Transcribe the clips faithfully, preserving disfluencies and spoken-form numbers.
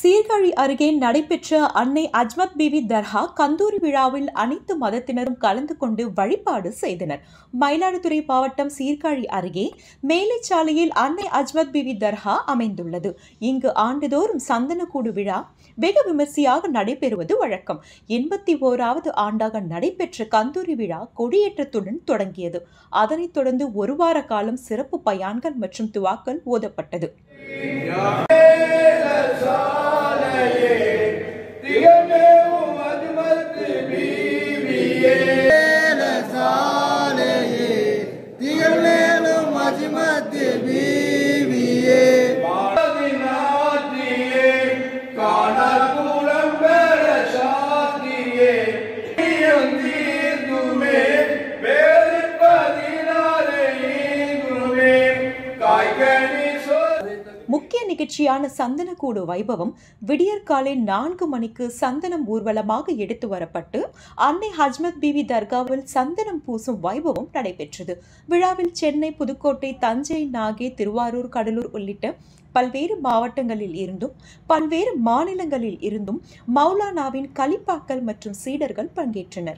சீர்காழி அருகே நடைபெற்ற அன்னை அஜ்மத் பிவி தர்கா கந்தூரி விழாவில் அனைத்து மதத்தினரும் கலந்து கொண்டு வழிபாடு செய்தனர். மயிலாடுதுறை மாவட்டம் சீர்காழி அருகே மேலைச்சாலையில் அன்னை அஜ்மத் பிவி தர்கா அமைந்துள்ளது. இங்கு ஆண்டுதோறும் சந்தனக்கூடு விழா வெகு விமர்சையாக நடைபெறுவது வழக்கம். எண்பத்தி ஓராவது ஆண்டாக நடைபெற்ற கந்தூரி விழா கொடியேற்றத்துடன் தொடங்கியது. அதனைத் தொடர்ந்து ஒரு வார காலம் சிறப்பு பயான்கள் மற்றும் துவாக்கள் ஓதப்பட்டது. முக்கிய நிகழ்ச்சியான சந்தனக்கூடு வைபவம் விடியற்காலை நான்கு மணிக்கு சந்தனம் ஊர்வலமாக எடுத்து வரப்பட்டு அன்னை அஜ்மத் பிவி தர்காவில் சந்தனம் பூசும் வைபவம் நடைபெற்றது. விழாவில் சென்னை, புதுக்கோட்டை, தஞ்சை, நாகை, திருவாரூர், கடலூர் உள்ளிட்ட பல்வேறு மாவட்டங்களில் இருந்தும் பல்வேறு மாநிலங்களில் இருந்தும் மௌலானாவின் கலிப்பாக்கள் மற்றும் சீடர்கள் பங்கேற்றனர்.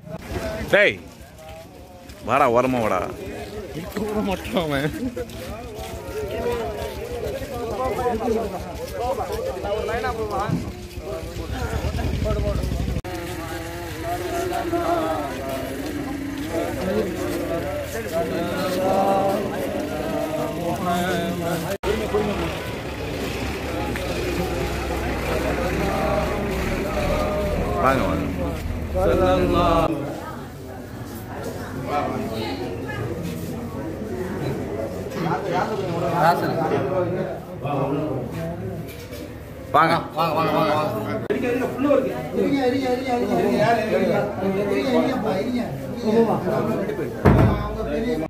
வாங்க வாங்க வாங்க வாங்க வாங்க இருங்க இருங்க ஃபுல்லா இருக்கு இருங்க இருங்க இருங்க இருங்க இருங்க இருங்க இருங்க இருங்க இருங்க இருங்க இருங்க